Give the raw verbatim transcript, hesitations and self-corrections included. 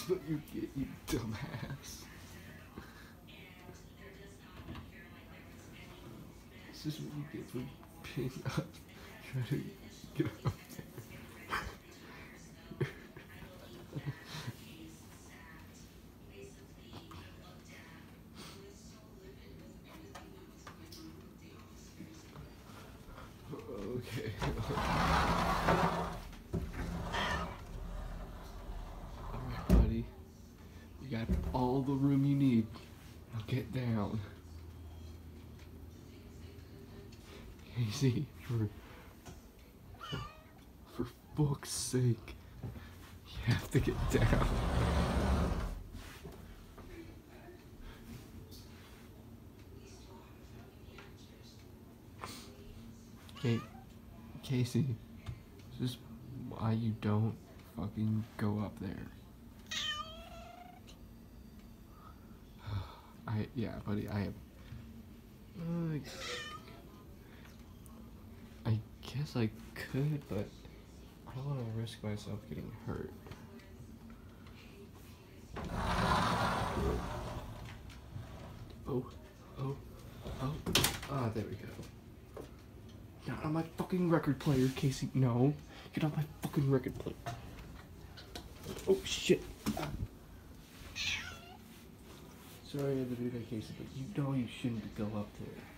is what you get, you dumbass. This is what you get for being up. Trying to get up there. Okay. Alright, buddy. You got all the room you need. Now get down. Casey, for, for fuck's sake, you have to get down. Hey, Casey, this is why you don't fucking go up there. I, yeah, buddy, I have, uh, I guess I could, but I don't want to risk myself getting hurt. Oh, oh, oh, ah, there we go. Not on my fucking record player, Casey. No, get off my fucking record player. Oh shit. Ah. Sorry I had to do that, Casey, but you know you shouldn't go up there.